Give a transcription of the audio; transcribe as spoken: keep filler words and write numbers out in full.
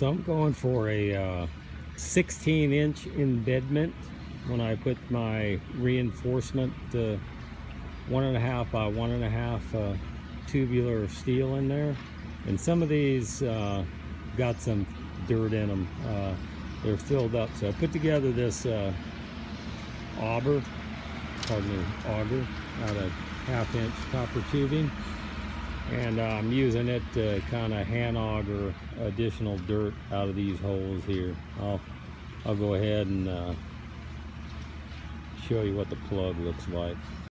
So I'm going for a uh, sixteen inch embedment when I put my reinforcement uh, one and a half by one and a half uh, tubular steel in there. And some of these uh, got some dirt in them. Uh, they're filled up. So I put together this uh, auger, pardon me, auger out of half inch copper tubing. And uh, I'm using it to kind of hand auger additional dirt out of these holes here. I'll, I'll go ahead and uh, show you what the plug looks like.